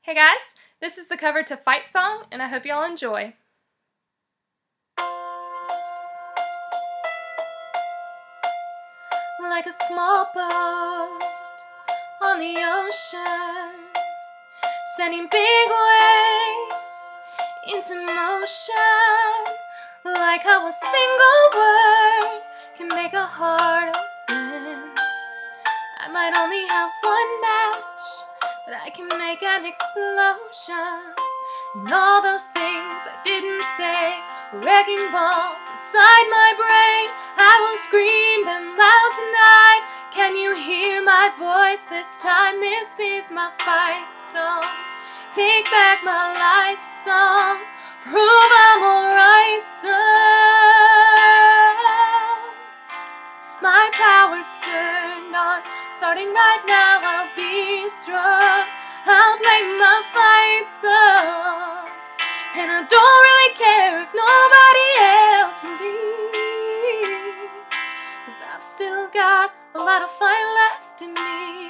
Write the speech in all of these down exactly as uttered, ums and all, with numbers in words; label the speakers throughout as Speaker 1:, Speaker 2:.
Speaker 1: Hey guys, this is the cover to Fight Song, and I hope y'all enjoy. Like a small boat on the ocean, sending big waves into motion. Like how a single word can make a heart open. I might only have one match, but I can make an explosion. And all those things I didn't say were wrecking balls inside my brain. I will scream them loud tonight. Can you hear my voice this time? This is my fight song. Take back my life song. Prove I'm alright song. My power's turned on. Starting right now, I'll be strong. I'll play my fight song. And I don't really care if nobody else believes, 'cause I've still got a lot of fight left in me.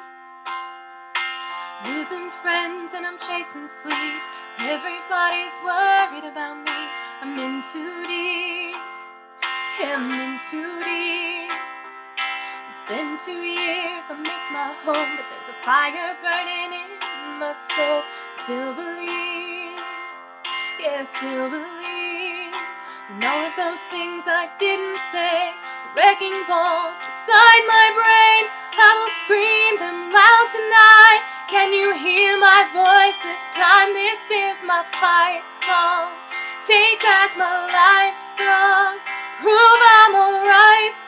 Speaker 1: Losing friends and I'm chasing sleep. Everybody's worried about me. I'm in too deep. I'm in too deep. It's been two years, I miss my home, but there's a fire burning in my soul. Still believe, yeah, still believe. And all of those things I didn't say, wrecking balls inside my brain. I will scream them loud tonight. Can you hear my voice this time? This is my fight song. Take back my life song. Prove I'm alright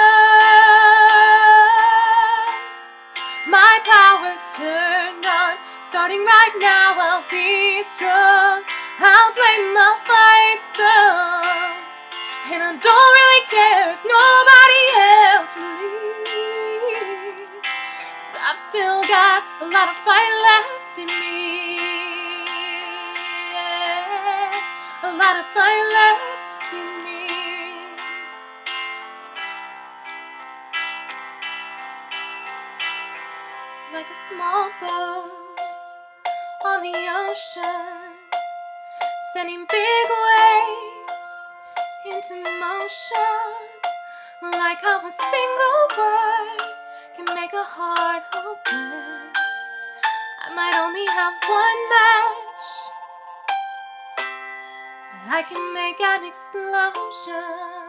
Speaker 1: song. My power's turned on. Starting right now, I'll be strong. I'll play my fight song. And I don't really care if nobody else believes, 'cause I've still got a lot of fight left in me. Yeah, a lot of fight left in me. Like a small boat on the ocean, sending big waves into motion. Like how a single word can make a heart open. I might only have one match, but I can make an explosion.